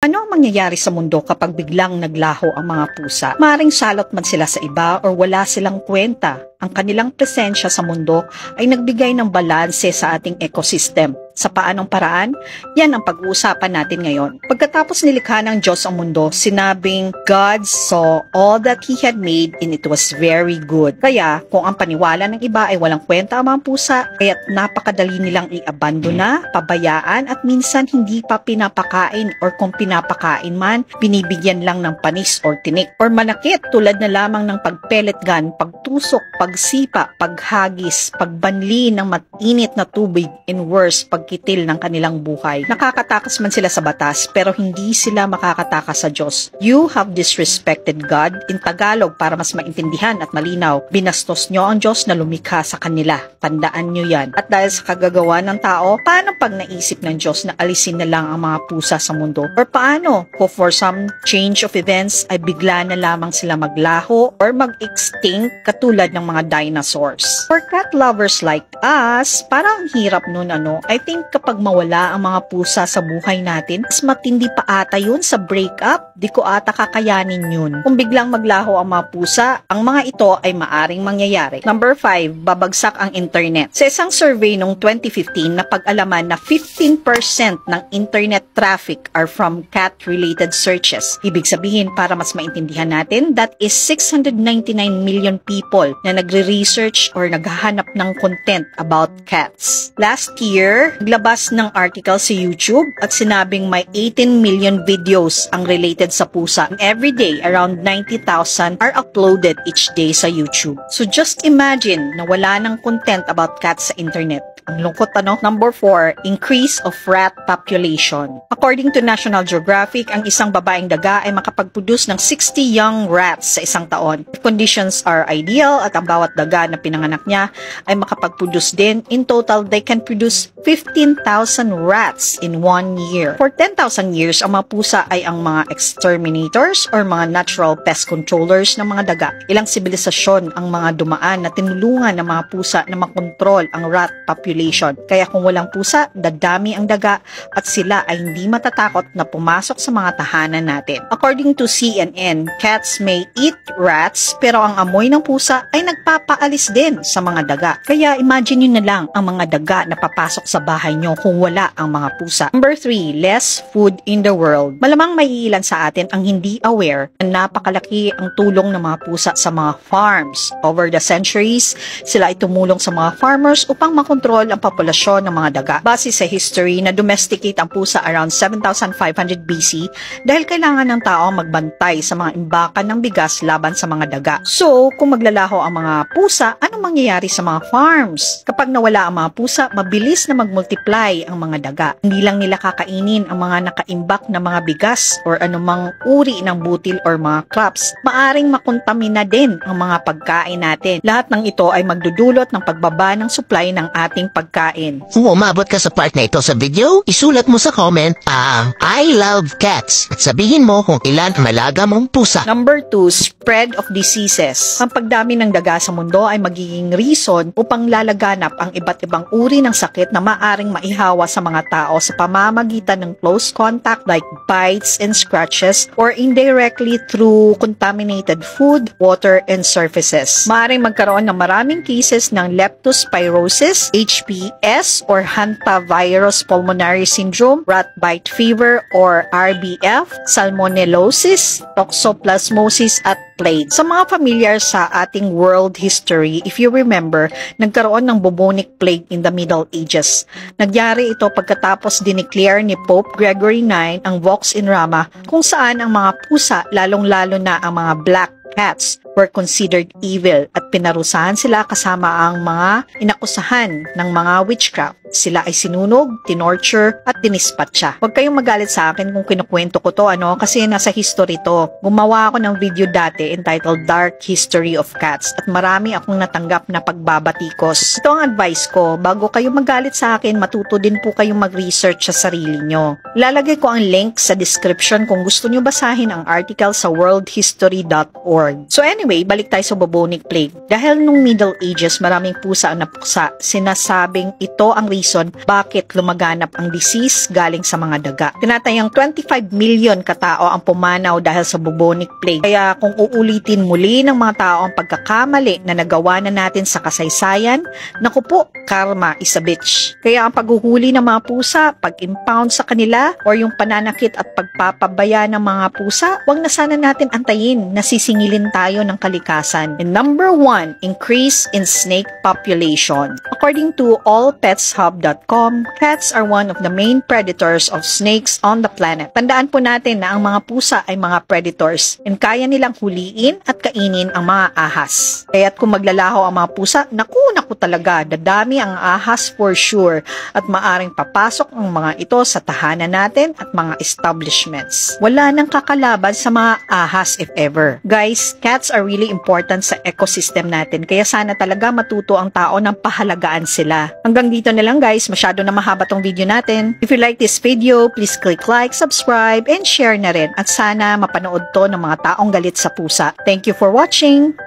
Ano ang mangyayari sa mundo kapag biglang naglaho ang mga pusa? Maring salot man sila sa iba or wala silang kwenta. Ang kanilang presensya sa mundo ay nagbigay ng balanse sa ating ecosystem. Sa paanong paraan? Yan ang pag-uusapan natin ngayon. Pagkatapos nilikha ng Diyos ang mundo, sinabing, God saw all that He had made and it was very good. Kaya, kung ang paniwala ng iba ay walang kwenta ang mga pusa, kaya't napakadali nilang i-abandona, pabayaan at minsan hindi pa pinapakain or kung pinapakain man, binibigyan lang ng panis or tinik. Or manakit tulad na lamang ng pagpelet gun, pagtusok, pagsipa, paghagis, pagbanli ng matinit na tubig and worse, pagkitil ng kanilang buhay. Nakakatakas man sila sa batas pero hindi sila makakatakas sa Diyos. You have disrespected God. In Tagalog, para mas maintindihan at malinaw, binastos nyo ang Diyos na lumikha sa kanila. Tandaan nyo yan. At dahil sa kagagawa ng tao, paano pag naisip ng Diyos na alisin na lang ang mga pusa sa mundo? Or paano kung for some change of events ay bigla na lamang sila maglaho or mag-extinct katulad ng mga dinosaurs? For cat lovers like us, parang hirap nun I think kapag mawala ang mga pusa sa buhay natin, mas matindi pa ata yun sa breakup. Di ko ata kakayanin yun. Kung biglang maglaho ang mga pusa, ang mga ito ay maaring mangyayari. Number 5, babagsak ang internet. Sa isang survey noong 2015, napag-alaman na 15% ng internet traffic are from cat-related searches. Ibig sabihin, para mas maintindihan natin, that is 699 million people na nagre-research or naghahanap ng content about cats. Last year, naglabas ng article sa YouTube at sinabing may 18 million videos ang related sa pusa. And every day, around 90,000 are uploaded each day sa YouTube. So just imagine na wala ng content about cats sa internet. Ang lungkot Number 4, increase of rat population. According to National Geographic, ang isang babaeng daga ay makapag-produce ng 60 young rats sa isang taon. If conditions are ideal at ang bawat daga na pinanganak niya ay makapag-produce din, in total, they can produce 15,000 rats in 1 year. For 10,000 years, ang mga pusa ay ang mga exterminators or mga natural pest controllers ng mga daga. Ilang sibilisasyon ang mga dumaan na tinulungan ng mga pusa na makontrol ang rat population. Kaya kung walang pusa, dadami ang daga at sila ay hindi matatakot na pumasok sa mga tahanan natin. According to CNN, cats may eat rats pero ang amoy ng pusa ay nagpapaalis din sa mga daga. Kaya imagine nyo na lang ang mga daga na papasok sa bahay nyo kung wala ang mga pusa. Number 3, less food in the world. Malamang may ilan sa atin ang hindi aware na napakalaki ang tulong ng mga pusa sa mga farms. Over the centuries, sila ay tumulong sa mga farmers upang makontrol ang populasyon ng mga daga. Base sa history na domesticate ang pusa around 7,500 BC dahil kailangan ng tao magbantay sa mga imbakan ng bigas laban sa mga daga. So, kung maglalaho ang mga pusa, anong mangyayari sa mga farms? Kapag nawala ang mga pusa, mabilis na mag-multiply ang mga daga. Hindi lang nila kakainin ang mga nakaimbak na mga bigas or anumang uri ng butil or mga crops. Maaring makontamina din ang mga pagkain natin. Lahat ng ito ay magdudulot ng pagbaba ng supply ng ating pagkain. Kung umabot ka sa part na ito sa video, isulat mo sa comment, I love cats. At sabihin mo kung ilan ang malaga mong pusa. Number 2, spread of diseases. Ang pagdami ng daga sa mundo ay magiging reason upang lalaganap ang iba't ibang uri ng sakit na maaring maihawa sa mga tao sa pamamagitan ng close contact like bites and scratches or indirectly through contaminated food, water, and surfaces. Maaring magkaroon ng maraming cases ng leptospirosis, HPS or hantavirus pulmonary syndrome, rat bite fever or RBF, salmonellosis, toxoplasmosis at plague. Sa mga familiar sa ating world history, if you remember, nagkaroon ng bubonic plague in the Middle Ages. Nagyari ito pagkatapos dineclare ni Pope Gregory IX ang Vox in Rama kung saan ang mga pusa, lalong-lalo na ang mga black cats, were considered evil at pinarusahan sila kasama ang mga inakusahan ng mga witchcraft. Sila ay sinunog, tinorture, at tinispatcha. Huwag kayong magalit sa akin kung kinukwento ko to, kasi nasa history to. Gumawa ako ng video dati entitled Dark History of Cats at marami akong natanggap na pagbabatikos. Ito ang advice ko, bago kayo magalit sa akin, matuto din po kayong mag-research sa sarili nyo. Lalagay ko ang link sa description kung gusto nyo basahin ang article sa worldhistory.org. So anyway, Anyway, balik tayo sa bubonic plague. Dahil nung Middle Ages, maraming pusa ang napuksa. Sinasabing ito ang reason bakit lumaganap ang disease galing sa mga daga. Tinatayang 25 million katao ang pumanaw dahil sa bubonic plague. Kaya kung uulitin muli ng mga tao ang pagkakamali na nagawa na natin sa kasaysayan, naku po, karma is a bitch. Kaya ang paghuhuli ng mga pusa, pag-impound sa kanila, or yung pananakit at pagpapabaya ng mga pusa, wag na sana natin antayin na sisingilin tayo ng kalikasan. And number 1, increase in snake population. According to allpetshub.com, cats are one of the main predators of snakes on the planet. Tandaan po natin na ang mga pusa ay mga predators and kaya nilang huliin at kainin ang mga ahas. Kaya't kung maglalaho ang mga pusa, naku talaga, dadami ang ahas for sure at maaring papasok ang mga ito sa tahanan natin at mga establishments. Wala nang kakalaban sa mga ahas if ever. Guys, cats are really important sa ecosystem natin kaya sana talaga matuto ang tao ng pahalagaan sila. Hanggang dito na lang guys, masyado na mahaba tong video natin. If you like this video, please click like, subscribe, and share na rin at sana mapanood to ng mga taong galit sa pusa. Thank you for watching!